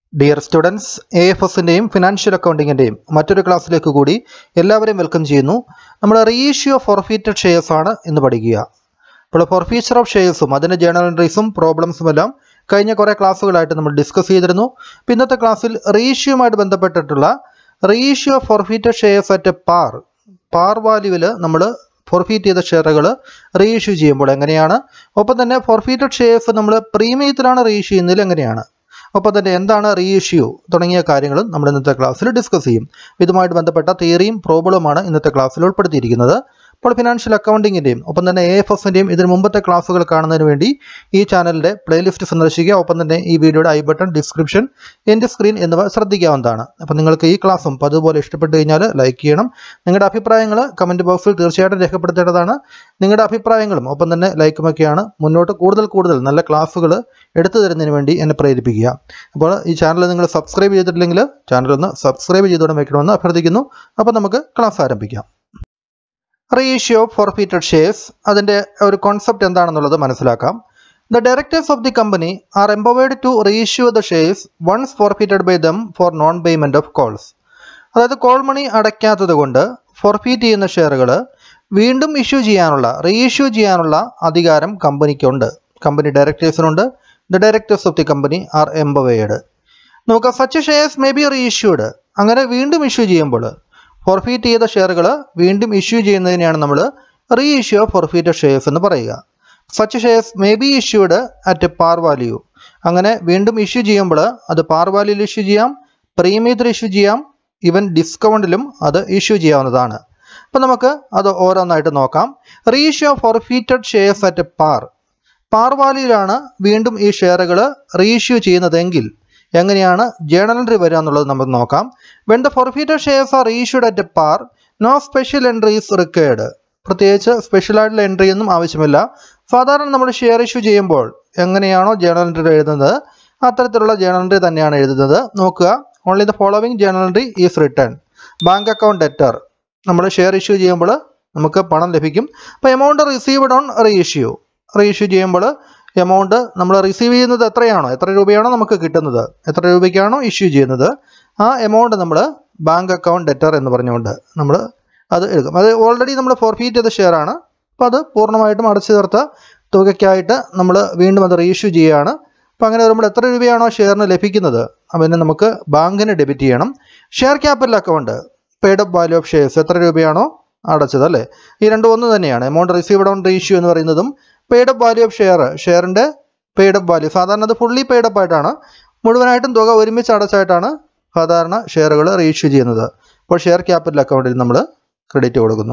Dear students, AFS-ന്റെയും financial അക്കൗണ്ടിങ്ങിന്റെയും മറ്റൊരു ക്ലാസ്സിലേക്ക് കൂടി എല്ലാവരെയും വെൽക്കം ചെയ്യുന്നു. നമ്മൾ റീഇഷ്യൂ ഓഫ് ഫോർഫീറ്റഡ് ഷെയർസ് ആണ് ഇന്ന് പഠിക്കുക. അപ്പോൾ ഫോർഫീച്ചർ ഓഫ് ഷെയർസും അതിന്റെ ജേണൽ എൻട്രീസും പ്രോബ്ലംസും എല്ലാം കഴിഞ്ഞ കുറേ ക്ലാസ്സുകളായിട്ട് നമ്മൾ ഡിസ്കസ് ചെയ്തിരുന്നു. ഇന്നത്തെ ക്ലാസ്സിൽ റീഇഷ്യൂമായിട്ട് ബന്ധപ്പെട്ടിട്ടുള്ള reissue of forfeited shares at par വാല്യൂവിൽ നമ്മൾ ഫോർഫീറ്റ് ചെയ്ത ഷെയറുകൾ റീഇഷ്യൂ ചെയ്യുമ്പോൾ എങ്ങനെയാണ്, ഒപ്പം തന്നെ ഫോർഫീറ്റഡ് ഷെയർസ് നമ്മൾ പ്രീമിയത്തിലാണ് റീഇഷ്യൂ ചെയ്യുന്നതിൽ എങ്ങനെയാണ്, ഒപ്പം തന്നെ എന്താണ് റീഇഷ്യൂ തുടങ്ങിയ കാര്യങ്ങളും നമ്മൾ ഇന്നത്തെ ക്ലാസ്സിൽ ഡിസ്കസ് ചെയ്യും. ഇതുമായിട്ട് ബന്ധപ്പെട്ട തിയറിയും പ്രോബ്ലമാണ് ഇന്നത്തെ ക്ലാസ്സിൽ ഉൾപ്പെടുത്തിയിരിക്കുന്നത്. അപ്പോൾ ഫിനാൻഷ്യൽ അക്കൗണ്ടിങ്ങിൻ്റെയും ഒപ്പം തന്നെ AFS-ൻ്റെയും ഇതിന് മുമ്പത്തെ ക്ലാസ്സുകൾ കാണുന്നതിന് വേണ്ടി ഈ ചാനലിൻ്റെ പ്ലേലിസ്റ്റ് സന്ദർശിക്കുക. ഒപ്പം തന്നെ ഈ വീഡിയോയുടെ ഐ ബട്ടൺ, ഡിസ്ക്രിപ്ഷൻ, എൻ്റെ സ്ക്രീൻ എന്നിവ ശ്രദ്ധിക്കാവുന്നതാണ്. അപ്പോൾ നിങ്ങൾക്ക് ഈ ക്ലാസ്സും അതുപോലെ ഇഷ്ടപ്പെട്ട് കഴിഞ്ഞാൽ ലൈക്ക് ചെയ്യണം. നിങ്ങളുടെ അഭിപ്രായങ്ങൾ കമൻറ്റ് ബോക്സിൽ തീർച്ചയായിട്ടും രേഖപ്പെടുത്തേണ്ടതാണ്. നിങ്ങളുടെ അഭിപ്രായങ്ങളും ഒപ്പം തന്നെ ലൈക്കുമൊക്കെയാണ് മുന്നോട്ട് കൂടുതൽ നല്ല ക്ലാസ്സുകൾ എടുത്തു തരുന്നതിന് വേണ്ടി എന്നെ പ്രേരിപ്പിക്കുക. അപ്പോൾ ഈ ചാനൽ നിങ്ങൾ സബ്സ്ക്രൈബ് ചെയ്തിട്ടില്ലെങ്കിൽ ചാനലൊന്ന് സബ്സ്ക്രൈബ് ചെയ്തുകൊണ്ട് വയ്ക്കണമെന്ന് അഭ്യർത്ഥിക്കുന്നു. അപ്പോൾ നമുക്ക് ക്ലാസ് ആരംഭിക്കാം. റീഇഷ്യൂ ഓഫ് ഫോർഫീറ്റഡ് ഷെയർസ്, അതിൻ്റെ ഒരു കോൺസെപ്റ്റ് എന്താണെന്നുള്ളത് മനസ്സിലാക്കാം. The directors of the company are empowered to reissue the shares once forfeited by them for non-payment of calls. അതായത് കോൾ മണി അടയ്ക്കാത്തത് കൊണ്ട് ഫോർഫീറ്റ് ചെയ്യുന്ന ഷെയറുകൾ വീണ്ടും റീഇഷ്യൂ ചെയ്യാനുള്ള അധികാരം കമ്പനിക്കുണ്ട്, കമ്പനി ഡയറക്ടേഴ്സിനുണ്ട്. The directors of the company are empowered. നമുക്ക് such shares may be reissued. അങ്ങനെ വീണ്ടും ഇഷ്യൂ ചെയ്യുമ്പോൾ ഫോർഫീറ്റ് ചെയ്ത ഷെയറുകൾ വീണ്ടും ഇഷ്യൂ ചെയ്യുന്നതിനെയാണ് നമ്മൾ റീഇഷ്യൂ ഓഫ് ഫോർഫീറ്റഡ് ഷെയർസ് എന്ന് പറയുക. Such shares may be issued at par value. അങ്ങനെ വീണ്ടും ഇഷ്യൂ ചെയ്യുമ്പോൾ അത് പാർ വാല്യൂയിൽ ഇഷ്യൂ ചെയ്യാം, പ്രീമിയത്തിൽ ഇഷ്യൂ ചെയ്യാം, ഈവൻ ഡിസ്കൗണ്ടിലും അത് ഇഷ്യൂ ചെയ്യാവുന്നതാണ്. അപ്പം നമുക്ക് അത് ഓരോന്നായിട്ട് നോക്കാം. Reissue of forfeited shares at par വാല്യൂയിലാണ് വീണ്ടും ഈ ഷെയറുകൾ റീഇഷ്യൂ ചെയ്യുന്നതെങ്കിൽ എങ്ങനെയാണ് ജേണൽ എൻട്രി വരിക എന്നുള്ളത് നമുക്ക് നോക്കാം. When the forfeited shares are reissued at par, no special entry is required. പ്രത്യേകിച്ച് സ്പെഷ്യലായിട്ടുള്ള എൻട്രി ഒന്നും ആവശ്യമില്ല. സാധാരണ നമ്മൾ ഷെയർ ഇഷ്യൂ ചെയ്യുമ്പോൾ എങ്ങനെയാണോ ജേണൽ എൻട്രി എഴുതുന്നത് അത്തരത്തിലുള്ള ജേണൽ എൻട്രി തന്നെയാണ് എഴുതുന്നത്. നോക്കുക, only the following journal entry is written. Bank account debtor, നമ്മൾ ഷെയർ ഇഷ്യൂ ചെയ്യുമ്പോൾ നമുക്ക് പണം ലഭിക്കും. അപ്പോൾ എമൗണ്ട് റിസീവ്ഡ് ഓൺ റീഇഷ്യൂ ചെയ്യുമ്പോൾ എമൗണ്ട് നമ്മൾ റിസീവ് ചെയ്യുന്നത് എത്ര രൂപയാണോ നമുക്ക് കിട്ടുന്നത്, എത്ര രൂപയ്ക്കാണോ ഇഷ്യൂ ചെയ്യുന്നത്, ആ എമൗണ്ട് നമ്മൾ ബാങ്ക് അക്കൗണ്ട് ഡെറ്റർ എന്ന് പറഞ്ഞുകൊണ്ട് നമ്മൾ അത് എടുക്കും. അത് ഓൾറെഡി നമ്മൾ ഫോർഫീറ്റ് ചെയ്ത ഷെയർ ആണ്. അപ്പോൾ അത് പൂർണ്ണമായിട്ടും അടച്ചു തീർത്ത തുകയ്ക്കായിട്ട് നമ്മൾ വീണ്ടും അത് റീഇഷ്യൂ ചെയ്യുകയാണ്. അപ്പോൾ അങ്ങനെ വരുമ്പോൾ എത്ര രൂപയാണോ ഷെയറിന് ലഭിക്കുന്നത് അതിനെ നമുക്ക് ബാങ്കിന് ഡെബിറ്റ് ചെയ്യണം. Share capital account, paid up value of shares, എത്ര രൂപയാണോ അടച്ചത് അല്ലേ, ഈ രണ്ടും ഒന്ന് തന്നെയാണ്. എമൗണ്ട് റിസീവ്ഡ് ഓൺ റീഇഷ്യൂ എന്ന് പറയുന്നതും പെയ്ഡ് അപ്പ് വാല്യൂ ഓഫ് ഷെയറിൻ്റെ പെയ്ഡ് അപ്പ് വാല്യൂ, സാധാരണ അത് ഫുള്ളി പെയ്ഡ് അപ്പ് ആയിട്ടാണ്, മുഴുവനായിട്ടും തുക ഒരുമിച്ച് അടച്ചായിട്ടാണ് സാധാരണ ഷെയറുകൾ റീഇഷ്യൂ ചെയ്യുന്നത്. അപ്പോൾ ഷെയർ ക്യാപിറ്റൽ അക്കൗണ്ടിൽ നമ്മൾ ക്രെഡിറ്റ് കൊടുക്കുന്നു.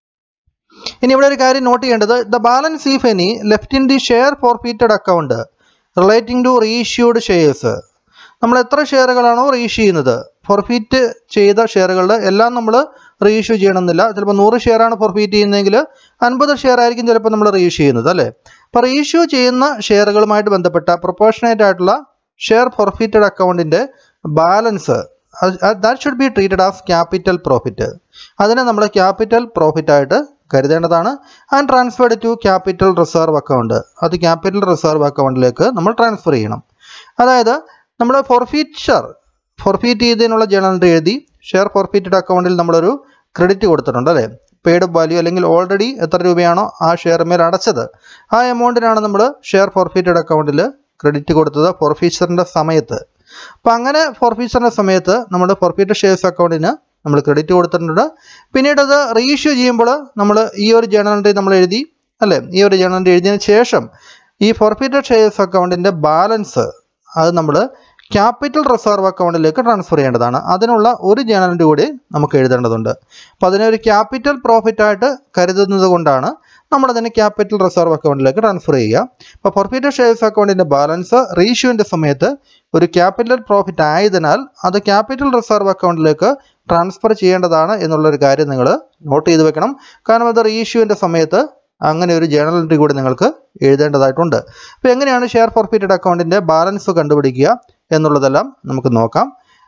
ഇനി ഇവിടെ ഒരു കാര്യം നോട്ട് ചെയ്യേണ്ടത്, the balance if any left in the share forfeited account relating to reissued shares. നമ്മൾ എത്ര ഷെയറുകളാണോ റീഇഷ്യൂ ചെയ്യുന്നത്, ഫോർഫീറ്റ് ചെയ്ത ഷെയറുകളുടെ എല്ലാം നമ്മൾ റീഇഷ്യൂ ചെയ്യണമെന്നില്ല. ചിലപ്പോൾ 100 ഷെയറാണ് ഫോർഫീറ്റ് ചെയ്യുന്നതെങ്കിൽ 50 ഷെയർ ആയിരിക്കും ചിലപ്പോൾ നമ്മൾ റീഇഷ്യൂ ചെയ്യുന്നത് അല്ലേ. അപ്പോൾ റീഇഷ്യൂ ചെയ്യുന്ന ഷെയറുകളുമായിട്ട് ബന്ധപ്പെട്ട പ്രൊപ്പോർഷനേറ്റ് ആയിട്ടുള്ള ഷെയർ ഫോർഫീറ്റഡ് അക്കൗണ്ടിൻ്റെ balance that should be treated as capital profit. അതിനെ നമ്മൾ ക്യാപിറ്റൽ പ്രോഫിറ്റ് ആയിട്ട് കരുതേണ്ടതാണ്. And transferred to capital reserve account, അത് ക്യാപിറ്റൽ റിസർവ് അക്കൗണ്ടിലേക്ക് നമ്മൾ ട്രാൻസ്ഫർ ചെയ്യണം. അതായത് നമ്മൾ ഫോർഫീറ്റ് ചെയ്തതിനുള്ള ജേണൽ എൻട്രി എഴുതി ഷെയർ ഫോർഫീറ്റഡ് അക്കൗണ്ടിൽ നമ്മളൊരു ക്രെഡിറ്റ് കൊടുത്തിട്ടുണ്ട് അല്ലേ, പെയ്ഡ് അപ്പ് വാല്യൂ അല്ലെങ്കിൽ ഓൾറെഡി എത്ര രൂപയാണോ ആ ഷെയർ മേൽ അടച്ചത് ആ എമൗണ്ടിനാണ് നമ്മൾ ഷെയർ ഫോർഫീറ്റഡ് അക്കൗണ്ടിൽ ക്രെഡിറ്റ് കൊടുത്തത് ഫോർഫീച്ചറിൻ്റെ സമയത്ത്. അപ്പോൾ അങ്ങനെ ഫോർഫീച്ചറിൻ്റെ സമയത്ത് നമ്മൾ ഫോർഫീറ്റഡ് ഷെയർസ് അക്കൗണ്ടിന് നമ്മൾ ക്രെഡിറ്റ് കൊടുത്തിട്ടുണ്ട്. പിന്നീട് അത് റീഇഷ്യൂ ചെയ്യുമ്പോൾ നമ്മൾ ഈ ഒരു ജേണൽ എൻട്രി നമ്മൾ എഴുതി അല്ലേ, ഈ ഒരു ജേണൽ എൻട്രി എഴുതിയതിന് ശേഷം ഈ ഫോർഫീറ്റഡ് ഷെയർസ് അക്കൗണ്ടിൻ്റെ ബാലൻസ് അത് നമ്മൾ ക്യാപിറ്റൽ റിസർവ് അക്കൗണ്ടിലേക്ക് ട്രാൻസ്ഫർ ചെയ്യേണ്ടതാണ്. അതിനുള്ള ഒരു ജേണൽ എൻട്രി കൂടി നമുക്ക് എഴുതേണ്ടതുണ്ട്. അപ്പോൾ അതിനെ ഒരു ക്യാപിറ്റൽ പ്രോഫിറ്റ് ആയിട്ട് കരുതുന്നത് കൊണ്ടാണ് നമ്മളതിനെ ക്യാപിറ്റൽ റിസർവ് അക്കൗണ്ടിലേക്ക് ട്രാൻസ്ഫർ ചെയ്യുക. അപ്പോൾ ഫോർഫീറ്റഡ് ഷെയർസ് അക്കൗണ്ടിൻ്റെ ബാലൻസ് റീഇഷ്യൂവിൻ്റെ സമയത്ത് ഒരു ക്യാപിറ്റൽ പ്രോഫിറ്റ് ആയതിനാൽ അത് ക്യാപിറ്റൽ റിസർവ് അക്കൗണ്ടിലേക്ക് ട്രാൻസ്ഫർ ചെയ്യേണ്ടതാണ് എന്നുള്ളൊരു കാര്യം നിങ്ങൾ നോട്ട് ചെയ്ത് വെക്കണം. കാരണം അത് റീഇഷ്യൂവിൻ്റെ സമയത്ത് അങ്ങനെ ഒരു ജേണൽ എൻട്രി കൂടി നിങ്ങൾക്ക് എഴുതേണ്ടതായിട്ടുണ്ട്. അപ്പോൾ എങ്ങനെയാണ് ഷെയർ ഫോർഫീറ്റഡ് അക്കൗണ്ടിൻ്റെ ബാലൻസ് കണ്ടുപിടിക്കുക എന്നുള്ളതെല്ലാം നമുക്ക് നോക്കാം.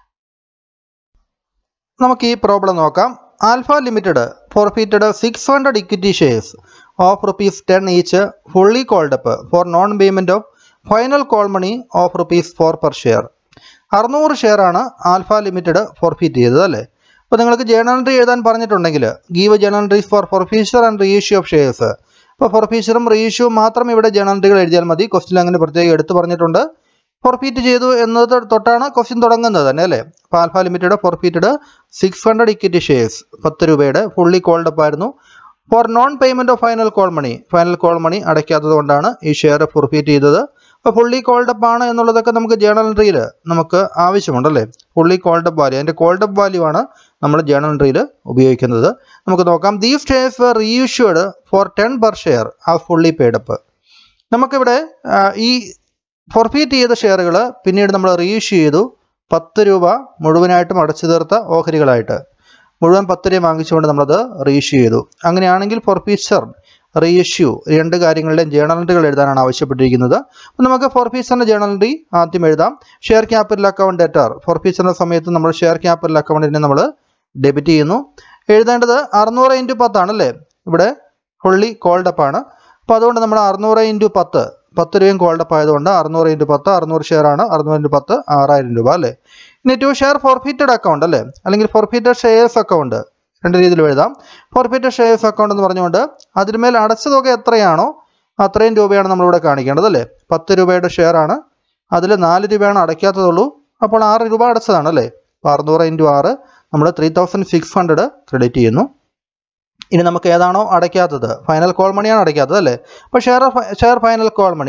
നമുക്ക് ഈ പ്രോബ്ലം നോക്കാം. Alpha limited forfeited 600 equity shares of ₹10 each fully called up for non-payment of final call money of ₹4 per share. 600 ഷെയറാണ് ആൽഫ ലിമിറ്റഡ് ഫോർഫീറ്റ് ചെയ്തത് അല്ലേ. അപ്പോൾ നിങ്ങൾക്ക് ജേണൽ എൻട്രി എഴുതാൻ പറഞ്ഞിട്ടുണ്ടെങ്കിൽ give journal entries for forfeiture and reissue of shares. അപ്പോൾ ഫോർഫീച്ചറും റീഇഷ്യൂവും മാത്രം ഇവിടെ ജേണൽ എൻട്രികൾ എഴുതിയാൽ മതി. ക്വസ്റ്റ്യൻ അങ്ങനെ പ്രത്യേകം എടുത്ത് പറഞ്ഞിട്ടുണ്ട്. ഫോർഫീറ്റ് ചെയ്തു എന്നത് തൊട്ടാണ് ക്വസ്റ്റ്യൻ തുടങ്ങുന്നത് തന്നെ അല്ലേ. അപ്പോൾ alpha limited forfeited 600 equity shares 10 രൂപയുടെ ഫുള്ളി കോൾഡ് അപ്പ് ആയിരുന്നു. For non payment of final call money അടയ്ക്കാത്തത് കൊണ്ടാണ് ഈ ഷെയർ ഫോർഫീറ്റ് ചെയ്തത്. അപ്പോൾ ഫുള്ളി കോൾഡ് അപ്പ് ആണ് എന്നുള്ളതൊക്കെ നമുക്ക് ജേണൽ എൻട്രിയിൽ നമുക്ക് ആവശ്യമുണ്ടല്ലേ. ഫുള്ളി കോൾഡ് അപ്പ് വാല്യൂ, അതിൻ്റെ കോൾഡ് അപ്പ് വാല്യൂ ആണ് നമ്മൾ ജേണൽ എൻട്രിയിൽ ഉപയോഗിക്കുന്നത്. നമുക്ക് നോക്കാം. These shares were reissued for 10 per share ആ ഫുള്ളി പെയ്ഡ് അപ്പ്. നമുക്കിവിടെ ഈ ഫോർഫീറ്റ് ചെയ്ത ഷെയറുകൾ പിന്നീട് നമ്മൾ റീഇഷ്യൂ ചെയ്തു. 10 രൂപ മുഴുവനായിട്ടും അടച്ചു തീർത്ത ഓഹരികളായിട്ട് മുഴുവൻ 10 രൂപ വാങ്ങിച്ചുകൊണ്ട് നമ്മളത് റീഇഷ്യൂ ചെയ്തു. അങ്ങനെയാണെങ്കിൽ ഫോർഫീച്ചർ റീഇഷ്യൂ രണ്ട് കാര്യങ്ങളുടെയും ജേണൽ എൻട്രികൾ എഴുതാനാണ് ആവശ്യപ്പെട്ടിരിക്കുന്നത്. അപ്പോൾ നമുക്ക് ഫോർഫീച്ചറിൻ്റെ ജേണൽ എൻട്രി ആദ്യം എഴുതാം. Share capital account debtor. ഫോർഫീച്ചറിൻ്റെ സമയത്ത് നമ്മൾ ഷെയർ ക്യാപിറ്റൽ അക്കൗണ്ടിനെ നമ്മൾ ഡെബിറ്റ് ചെയ്യുന്നു. എഴുതേണ്ടത് 600 × 10 ആണല്ലേ. ഇവിടെ ഫുള്ളി കോൾഡ് അപ്പ് ആണ്. അപ്പോൾ അതുകൊണ്ട് നമ്മൾ 600 × 10 രൂപയും കോൾഡ് അപ്പ് ആയതുകൊണ്ട് 600 × 10 600 ഷെയർ ആണ്. 600 × 10 6000 രൂപ അല്ലേ. ഇനി ടു ഷെയർ ഫോർഫീറ്റഡ് അക്കൗണ്ട് അല്ലേ, അല്ലെങ്കിൽ ഫോർഫീറ്റഡ് ഷെയർസ് അക്കൗണ്ട് രണ്ട് രീതിയിൽ എഴുതാം. ഫോർഫീറ്റഡ് ഷെയർസ് അക്കൗണ്ട് എന്ന് പറഞ്ഞുകൊണ്ട് അതിന്മേൽ അടച്ച തുക എത്രയാണോ അത്രയും രൂപയാണ് നമ്മളിവിടെ കാണിക്കേണ്ടത് അല്ലേ. 10 രൂപയുടെ ഷെയർ ആണ്, അതിൽ 4 രൂപയാണ് അടയ്ക്കാത്തതുള്ളൂ. അപ്പോൾ 6 രൂപ അടച്ചതാണ് അല്ലേ. 600 × 6 നമ്മൾ 3600 ക്രെഡിറ്റ് ചെയ്യുന്നു. ഇനി നമുക്ക് ഏതാണോ അടയ്ക്കാത്തത്, ഫൈനൽ കോൾ മണിയാണ് അടയ്ക്കാത്തത് അല്ലേ. അപ്പോൾ ഷെയർ ഫൈനൽ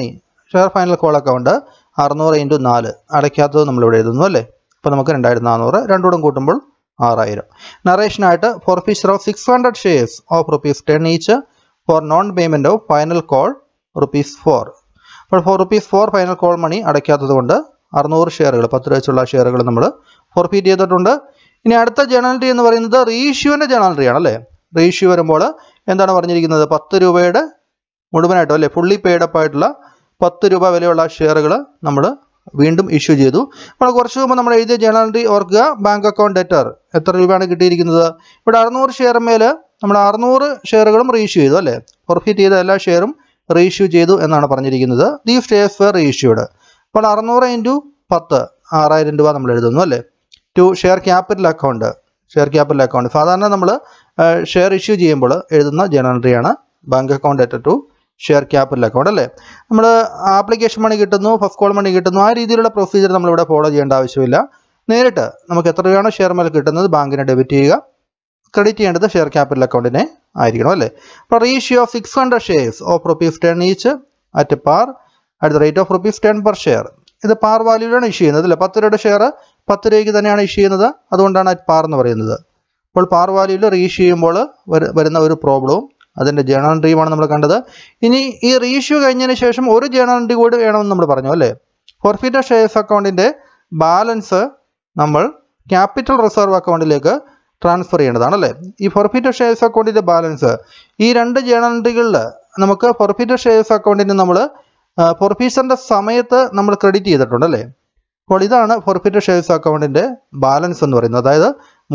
കോൾ അക്കൗണ്ട് 600 × 4 അടയ്ക്കാത്തത് നമ്മളിവിടെ എഴുതുന്നു അല്ലേ. അപ്പോൾ നമുക്ക് 2400 രണ്ടുകൂടെ കൂട്ടുമ്പോൾ 6000. നറേഷനായിട്ട് forfeiture of 600 shares of ₹10 each for non payment of final call ₹4. അപ്പോൾ ₹4 ഫൈനൽ കോൾ മണി അടയ്ക്കാത്തത് കൊണ്ട് 600 ഷെയറുകൾ 10 രൂപ വെച്ചുള്ള ഷെയറുകൾ നമ്മൾ ഫോർഫീറ്റ് ചെയ്തിട്ടുണ്ട്. ഇനി അടുത്ത ജേണൽ എൻട്രി എന്ന് പറയുന്നത് റീഇഷ്യൂവിൻ്റെ ജേണൽ എൻട്രി ആണല്ലേ. റീഇഷ്യൂ വരുമ്പോൾ എന്താണ് പറഞ്ഞിരിക്കുന്നത്, 10 രൂപയുടെ മുഴുവനായിട്ടും അല്ലേ ഫുള്ളി പെയ്ഡ് അപ്പ് ആയിട്ടുള്ള 10 രൂപ വിലയുള്ള ഷെയറുകൾ നമ്മൾ വീണ്ടും ഇഷ്യൂ ചെയ്തു. അപ്പോൾ കുറച്ച് മുമ്പ് നമ്മൾ എഴുതിയ ജേണൽ എൻട്രി ഓർക്കുക. ബാങ്ക് അക്കൗണ്ട് ഡെറ്റർ എത്ര രൂപയാണ് കിട്ടിയിരിക്കുന്നത്. ഇവിടെ 600 ഷെയർ മേൽ നമ്മൾ 600 ഷെയറുകളും റീഇഷ്യൂ ചെയ്തു അല്ലേ. ഫോർഫീറ്റ് ചെയ്ത എല്ലാ ഷെയറും റീഇഷ്യൂ ചെയ്തു എന്നാണ് പറഞ്ഞിരിക്കുന്നത്. These shares were reissued. അപ്പോൾ 600 × 10 6000 രൂപ നമ്മൾ എഴുതുന്നു അല്ലേ. ടു ഷെയർ ക്യാപിറ്റൽ അക്കൗണ്ട് സാധാരണ നമ്മൾ ഷെയർ ഇഷ്യൂ ചെയ്യുമ്പോൾ എഴുതുന്ന ജേണൽ എൻട്രിയാണ് bank account debtor to share capital account അല്ലേ. നമ്മൾ ആപ്ലിക്കേഷൻ മണി കിട്ടുന്നു, ഫസ്റ്റ് കോൾ മണി കിട്ടുന്നു, ആ രീതിയിലുള്ള പ്രൊസീജിയർ നമ്മളിവിടെ ഫോളോ ചെയ്യേണ്ട ആവശ്യമില്ല. നേരിട്ട് നമുക്ക് എത്ര രൂപയാണോ ഷെയർ മേൽ കിട്ടുന്നത് ബാങ്കിനെ ഡെബിറ്റ് ചെയ്യുക, ക്രെഡിറ്റ് ചെയ്യേണ്ടത് ഷെയർ ക്യാപിറ്റൽ അക്കൗണ്ടിനെ ആയിരിക്കണം അല്ലേ. അപ്പോൾ reissue of 600 shares of ₹10 each at par at the rate of ₹10 per share. ഇത് പാർ വാല്യൂവിലാണ് ഇഷ്യൂ ചെയ്യുന്നത് അല്ലേ. 10 രൂപയുടെ ഷെയർ 10 രൂപയ്ക്ക് തന്നെയാണ് ഇഷ്യൂ ചെയ്യുന്നത്, അതുകൊണ്ടാണ് അറ്റ് പാർ എന്ന് പറയുന്നത്. അപ്പോൾ പാർ വാല്യൂവിൽ റീഇഷ്യൂ ചെയ്യുമ്പോൾ വരുന്ന ഒരു പ്രോബ്ലവും അതിൻ്റെ ജേണൽ എൻട്രിയുമാണ് നമ്മൾ കണ്ടത്. ഇനി ഈ റീഇഷ്യൂ കഴിഞ്ഞതിന് ശേഷം ഒരു ജേണൽ എൻട്രി കൂടി വേണമെന്ന് നമ്മൾ പറഞ്ഞു അല്ലേ. ഫോർഫീറ്റഡ് ഷെയർസ് അക്കൗണ്ടിൻ്റെ ബാലൻസ് നമ്മൾ ക്യാപിറ്റൽ റിസർവ് അക്കൗണ്ടിലേക്ക് ട്രാൻസ്ഫർ ചെയ്യേണ്ടതാണ് അല്ലേ. ഈ ഫോർഫീറ്റഡ് ഷെയർസ് അക്കൗണ്ടിൻ്റെ ബാലൻസ് ഈ രണ്ട് ജേണൽ എൻട്രികളിൽ നമുക്ക് ഫോർഫീറ്റഡ് ഷെയർസ് അക്കൗണ്ടിന് നമ്മൾ ഫോർഫീച്ചറിൻ്റെ സമയത്ത് നമ്മൾ ക്രെഡിറ്റ് ചെയ്തിട്ടുണ്ട് അല്ലേ. അപ്പോൾ ഇതാണ് ഫോർഫീറ്റഡ് ഷെയർസ് അക്കൗണ്ടിൻ്റെ ബാലൻസ് എന്ന് പറയുന്നത്. അതായത്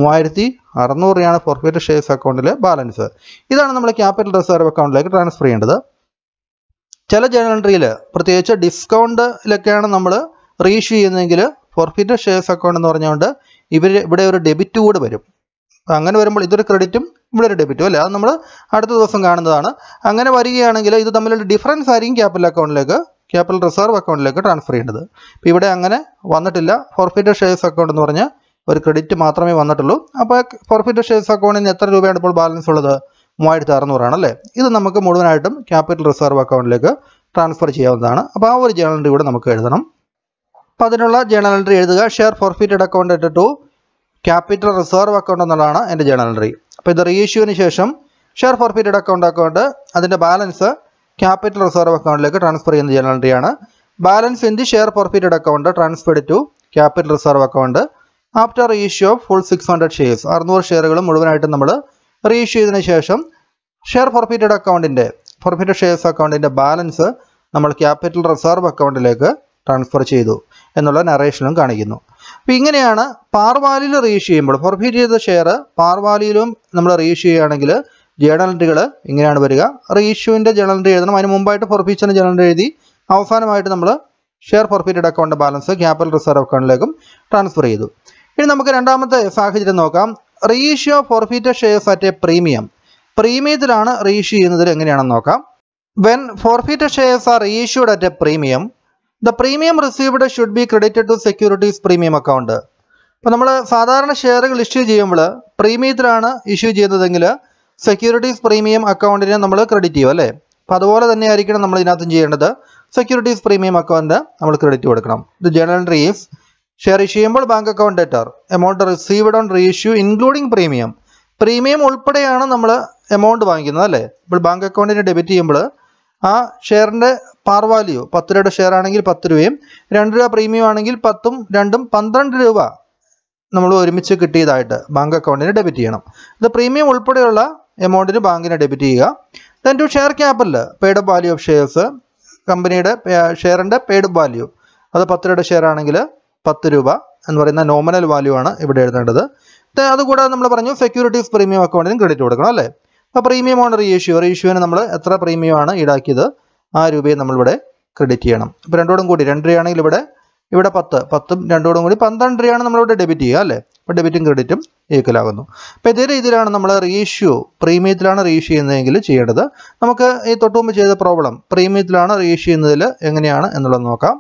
3600 ഫോർഫീറ്റഡ് ഷെയർസ് അക്കൗണ്ടിലെ ബാലൻസ്. ഇതാണ് നമ്മൾ ക്യാപിറ്റൽ റിസർവ് അക്കൗണ്ടിലേക്ക് ട്രാൻസ്ഫർ ചെയ്യേണ്ടത്. ചില ജേണൽ എൻട്രിയിൽ പ്രത്യേകിച്ച് ഡിസ്കൗണ്ടിലൊക്കെയാണ് നമ്മൾ റീഇഷ്യൂ ചെയ്യുന്നതെങ്കിൽ ഫോർഫീറ്റഡ് ഷെയർസ് അക്കൗണ്ട് എന്ന് പറഞ്ഞുകൊണ്ട് ഇവിടെ ഒരു ഡെബിറ്റ് കൂടെ വരും. അങ്ങനെ വരുമ്പോൾ ഇതൊരു ക്രെഡിറ്റും ഇവിടെ ഒരു ഡെബിറ്റും അല്ലേ. അത് നമ്മൾ അടുത്ത ദിവസം കാണുന്നതാണ്. അങ്ങനെ വരികയാണെങ്കിൽ ഇത് തമ്മിലുള്ള ഡിഫറൻസ് ആയിരിക്കും ക്യാപിറ്റൽ റിസർവ് അക്കൗണ്ടിലേക്ക് ട്രാൻസ്ഫർ ചെയ്യേണ്ടത്. ഇപ്പോൾ ഇവിടെ അങ്ങനെ വന്നിട്ടില്ല. ഫോർഫീറ്റഡ് ഷെയർസ് അക്കൗണ്ട് എന്ന് പറഞ്ഞാൽ ഒരു ക്രെഡിറ്റ് മാത്രമേ വന്നിട്ടുള്ളൂ. അപ്പോൾ ഫോർഫീറ്റഡ് ഷെയർസ് അക്കൗണ്ടിന് എത്ര രൂപയാണ് ഇപ്പോൾ ബാലൻസ് ഉള്ളത്, 3600 ആണല്ലേ. ഇത് നമുക്ക് മുഴുവനായിട്ടും ക്യാപിറ്റൽ റിസർവ് അക്കൗണ്ടിലേക്ക് ട്രാൻസ്ഫർ ചെയ്യാവുന്നതാണ്. അപ്പോൾ ആ ഒരു ജേണൽ എൻട്രി കൂടെ നമുക്ക് എഴുതണം. അപ്പോൾ അതിനുള്ള ജേണൽ എൻട്രി എഴുതുക. Share forfeited account at to capital reserve account എന്നുള്ളതാണ് എൻ്റെ ജേണൽ എൻട്രി. അപ്പോൾ ഇത് റീഇഷ്യൂവിന് ശേഷം ഷെയർ ഫോർഫീറ്റഡ് അക്കൗണ്ട് അതിൻ്റെ ബാലൻസ് ക്യാപിറ്റൽ റിസർവ് അക്കൗണ്ടിലേക്ക് ട്രാൻസ്ഫർ ചെയ്യുന്ന ജേണൽ എൻട്രിയാണ്. Balance in the share forfeited account transferred to capital reserve account after reissue of full 600 shares. 600 ഷെയറുകളും മുഴുവനായിട്ടും നമ്മൾ റീഇഷ്യൂ ചെയ്തതിന് ശേഷം ഷെയർ ഫോർഫീറ്റഡ് ഷെയർസ് അക്കൗണ്ടിൻ്റെ ബാലൻസ് നമ്മൾ ക്യാപിറ്റൽ റിസർവ് അക്കൗണ്ടിലേക്ക് ട്രാൻസ്ഫർ ചെയ്തു എന്നുള്ള നറേഷനും കാണിക്കുന്നു. അപ്പോൾ ഇങ്ങനെയാണ് പാർ വാല്യൂവിൽ റീഇഷ്യൂ ചെയ്യുമ്പോൾ ഫോർഫീറ്റ് ചെയ്ത ഷെയർ പാർ വാല്യൂവിലും നമ്മൾ റീഇഷ്യൂ ചെയ്യുകയാണെങ്കിൽ ജേണൽ എൻട്രികൾ ഇങ്ങനെയാണ് വരിക. റീഇഷ്യൂവിൻ്റെ ജേണൽ എൻട്രി എഴുതണം. അതിന് മുമ്പായിട്ട് ഫോർഫീച്ചറിൻ്റെ ജേണൽ എൻട്രി എഴുതി അവസാനമായിട്ട് നമ്മൾ share forfeited account balance capital reserve അക്കൗണ്ടിലേക്കും ട്രാൻസ്ഫർ ചെയ്തു. ഇനി നമുക്ക് രണ്ടാമത്തെ സാഹചര്യം നോക്കാം. Reissue of forfeited shares at a premium. പ്രീമിയത്തിലാണ് റീഇഷ്യൂ ചെയ്യുന്നത് എങ്ങനെയാണെന്ന് നോക്കാം. When forfeited shares are reissued at a premium, the premium received should be credited to securities premium account. അപ്പോൾ നമ്മൾ സാധാരണ ഷെയറുകൾ ഇഷ്യൂ ചെയ്യുമ്പോൾ പ്രീമിയത്തിലാണ് ഇഷ്യൂ ചെയ്യുന്നതെങ്കിൽ സെക്യൂരിറ്റീസ് പ്രീമിയം അക്കൗണ്ടിനെ നമ്മൾ ക്രെഡിറ്റ് ചെയ്യും അല്ലേ. അപ്പോൾ അതുപോലെ തന്നെ ആയിരിക്കണം നമ്മൾ ഇതിനകത്തും ചെയ്യേണ്ടത്. സെക്യൂരിറ്റീസ് പ്രീമിയം അക്കൗണ്ട് നമ്മൾ ക്രെഡിറ്റ് കൊടുക്കണം. The journal entry is share issue ചെയ്യുമ്പോൾ bank account debtor amount received on reissue including premium. Premium ഉൾപ്പെടെയാണ് നമ്മൾ എമൗണ്ട് വാങ്ങിക്കുന്നത് അല്ലേ. ഇപ്പോൾ ബാങ്ക് അക്കൗണ്ടിന് ഡെബിറ്റ് ചെയ്യുമ്പോൾ ആ ഷെയറിൻ്റെ പാർ വാല്യൂ 10 രൂപയുടെ ഷെയർ ആണെങ്കിൽ 10 രൂപയും 2 രൂപ പ്രീമിയം ആണെങ്കിൽ 10ഉം 2ഉം 12 രൂപ നമ്മൾ ഒരുമിച്ച് കിട്ടിയതായിട്ട് ബാങ്ക് അക്കൗണ്ടിന് ഡെബിറ്റ് ചെയ്യണം. ഇത് പ്രീമിയം ഉൾപ്പെടെയുള്ള എമൗണ്ടിന് ബാങ്കിന് ഡെബിറ്റ് ചെയ്യുക. Then to share capital paid up value of shares, കമ്പനിയുടെ ഷെയറിൻ്റെ പെയ്ഡ് അപ്പ് വാല്യൂ അത് 10 രൂപയുടെ ഷെയർ ആണെങ്കിൽ 10 രൂപ എന്ന് പറയുന്ന നോമിനൽ വാല്യൂ ആണ് ഇവിടെ എഴുതേണ്ടത്. അതുകൂടാതെ നമ്മൾ പറഞ്ഞു സെക്യൂരിറ്റീസ് പ്രീമിയം അക്കൗണ്ടിന് ക്രെഡിറ്റ് കൊടുക്കണം അല്ലേ. അപ്പോൾ പ്രീമിയം ഓൺ റീഇഷ്യൂവിന് നമ്മൾ എത്ര പ്രീമിയമാണ് ഈടാക്കിയത് ആ രൂപയെ നമ്മളിവിടെ ക്രെഡിറ്റ് ചെയ്യണം. ഇപ്പോൾ രണ്ടോടും കൂടി 2 രൂപയാണെങ്കിൽ ഇവിടെ 10ഉം 2ഓടും കൂടി 12 രൂപയാണ് നമ്മളിവിടെ ഡെബിറ്റ് ചെയ്യുക അല്ലേ. അപ്പോൾ ഡെബിറ്റും ക്രെഡിറ്റും ഈക്വലാകുന്നു. അപ്പോൾ ഇതേ രീതിയിലാണ് നമ്മൾ റീഇഷ്യൂ പ്രീമിയത്തിലാണ് റീഇഷ്യൂ ചെയ്യുന്നതെങ്കിൽ ചെയ്യേണ്ടത്. നമുക്ക് ഈ തൊട്ടുമുമ്പ് ചെയ്ത പ്രോബ്ലം പ്രീമിയത്തിലാണ് റീഇഷ്യൂ ചെയ്യുന്നതിൽ എങ്ങനെയാണ് എന്നുള്ളത് നോക്കാം.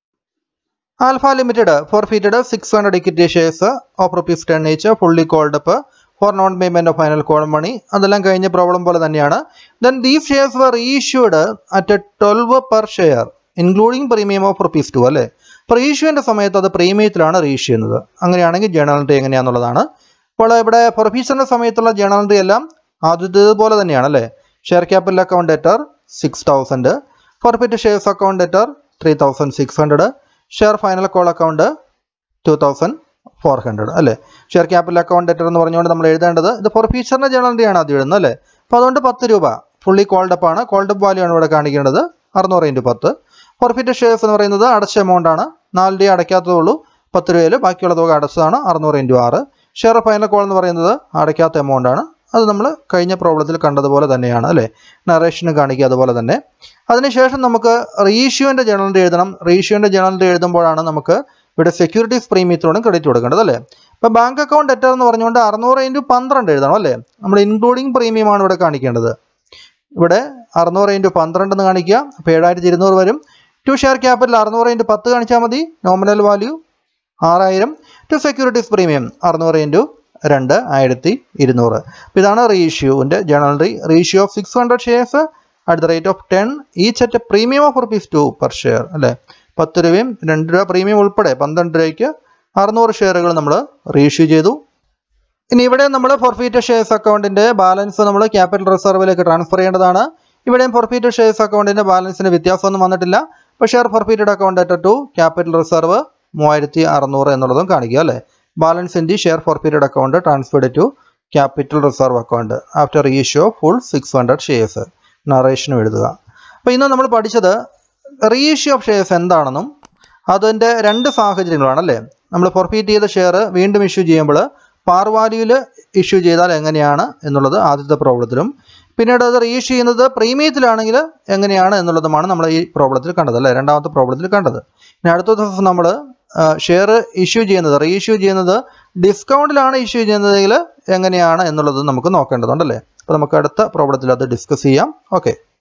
Alpha limited forfeited 600 equity shares of ₹10 each fully called up for non payment of final call money. അതെല്ലാം കഴിഞ്ഞ പ്രോബ്ലം പോലെ തന്നെയാണ്. Then these shares were reissued at 12 per share including premium of ₹2 അല്ലേ. അപ്പോൾ റീഇഷ്യൂവിൻ്റെ സമയത്ത് അത് പ്രീമിയത്തിലാണ് റീഇഷ്യൂ ചെയ്യുന്നത്. അങ്ങനെയാണെങ്കിൽ ജേണൽ എൻട്രി എങ്ങനെയാണെന്നുള്ളതാണ്. അപ്പോൾ ഇവിടെ ഫോർഫീച്ചറിൻ്റെ സമയത്തുള്ള ജേണൽ എൻട്രി എല്ലാം ആദ്യത്തേതുപോലെ തന്നെയാണ് അല്ലേ. Share capital account debtor 6000, forfeited shares account debtor 3600, share final call account 2400 അല്ലേ. ഷെയർ ക്യാപിറ്റൽ അക്കൗണ്ട് ഡെറ്റർ എന്ന് പറഞ്ഞുകൊണ്ട് നമ്മൾ എഴുതേണ്ടത് ഇത് ഫോർഫീച്ചറിൻ്റെ ജേണൽ എൻട്രി ആണ് ആദ്യം എഴുതുന്നത് അല്ലേ. അപ്പോൾ അതുകൊണ്ട് 10 രൂപ ഫുള്ളി കോൾഡ് അപ്പ് ആണ്. കോൾഡ് അപ്പ് വാല്യൂ ആണ് ഇവിടെ കാണിക്കേണ്ടത് 600 × 10. ഫോർഫീറ്റഡ് ഷെയർസ് എന്ന് പറയുന്നത് അടച്ച എമൗണ്ട് ആണ്. 4 രൂപ അടയ്ക്കാത്തതേ ഉള്ളൂ. 10 രൂപയിൽ ബാക്കിയുള്ള തുക അടച്ചതാണ് 600 × 6. ഷെയർ ഫൈനൽ കോൾ എന്ന് പറയുന്നത് അടയ്ക്കാത്ത എമൗണ്ട് ആണ്. അത് നമ്മൾ കഴിഞ്ഞ പ്രോബ്ലത്തിൽ കണ്ടതുപോലെ തന്നെയാണ് അല്ലേ. നറേഷന് കാണിക്കുക അതുപോലെ തന്നെ. അതിനുശേഷം നമുക്ക് റീഇഷ്യൂവിൻ്റെ ജേണൽ എൻട്രി എഴുതണം. റീഇഷ്യൂവിൻ്റെ ജേണൽ എൻട്രി എഴുതുമ്പോഴാണ് നമുക്ക് ഇവിടെ സെക്യൂരിറ്റീസ് പ്രീമിയത്തിനോടും ക്രെഡിറ്റ് കൊടുക്കേണ്ടത് അല്ലേ. ഇപ്പോൾ ബാങ്ക് അക്കൗണ്ട് ഡെറ്റർ എന്ന് പറഞ്ഞുകൊണ്ട് 600 × 12 എഴുതണം അല്ലേ. നമ്മൾ ഇൻക്ലൂഡിങ് പ്രീമിയമാണ് ഇവിടെ കാണിക്കേണ്ടത്. ഇവിടെ 600 × 12 എന്ന് കാണിക്കുക. അപ്പോൾ 7200 വരും. ടു ഷെയർ ക്യാപിറ്റൽ 600 × 10 കാണിച്ചാൽ മതി. Nominal value 6000. To securities premium 600 × 2 1200. അപ്പോൾ ഇതാണ് റീഇഷ്യൂവിൻ്റെ journal entry. Reissue of 600 shares at the rate of 10 each at a premium of ₹2 per share അല്ലേ. 10 രൂപയും 2 രൂപ പ്രീമിയം ഉൾപ്പെടെ 12 രൂപയ്ക്ക് 600 ഷെയറുകൾ നമ്മൾ റീഇഷ്യൂ ചെയ്തു. ഇനി ഇവിടെ നമ്മൾ ഫോർഫീറ്റഡ് ഷെയർസ് അക്കൗണ്ടിൻ്റെ ബാലൻസ് നമ്മൾ ക്യാപിറ്റൽ റിസർവിലേക്ക് ട്രാൻസ്ഫർ ചെയ്യേണ്ടതാണ്. ഇവിടെയും ഫോർഫീറ്റഡ് ഷെയർസ് അക്കൗണ്ടിൻ്റെ ബാലൻസിന് വ്യത്യാസമൊന്നും വന്നിട്ടില്ല. അപ്പോൾ share forfeited account debtor to capital reserve 3600 എന്നുള്ളതും കാണിക്കുക അല്ലേ. Balance in the share forfeited account transferred to capital reserve account after reissue of full 600 shares. നറേഷനും എഴുതുക. അപ്പോൾ ഇന്ന് നമ്മൾ പഠിച്ചത് റീഇഷ്യൂ ഓഫ് ഷെയർസ് എന്താണെന്നും അതിൻ്റെ 2 സാഹചര്യങ്ങളാണ് അല്ലേ. നമ്മൾ ഫോർഫീറ്റ് ചെയ്ത ഷെയർ വീണ്ടും ഇഷ്യൂ ചെയ്യുമ്പോൾ പാർ വാല്യൂവിൽ ഇഷ്യൂ ചെയ്താൽ എങ്ങനെയാണ് എന്നുള്ളത് ആദ്യത്തെ പ്രോബ്ലത്തിലും, പിന്നീട് അത് റീഇഷ്യൂ ചെയ്യുന്നത് പ്രീമിയത്തിലാണെങ്കിൽ എങ്ങനെയാണ് എന്നുള്ളതുമാണ് നമ്മൾ ഈ പ്രോബ്ലത്തിൽ കണ്ടത് അല്ലേ, രണ്ടാമത്തെ പ്രോബ്ലത്തിൽ കണ്ടത്. ഇനി അടുത്ത ദിവസം നമ്മൾ ഷെയർ ഇഷ്യൂ ചെയ്യുന്നത് റീഇഷ്യൂ ചെയ്യുന്നത് ഡിസ്കൗണ്ടിലാണ് ഇഷ്യൂ ചെയ്യുന്നതെങ്കിൽ എങ്ങനെയാണ് എന്നുള്ളത് നമുക്ക് നോക്കേണ്ടതുണ്ടല്ലേ. അപ്പോൾ നമുക്ക് അടുത്ത പ്രോബ്ലത്തിൽ അത് ഡിസ്കസ് ചെയ്യാം. ഓക്കെ.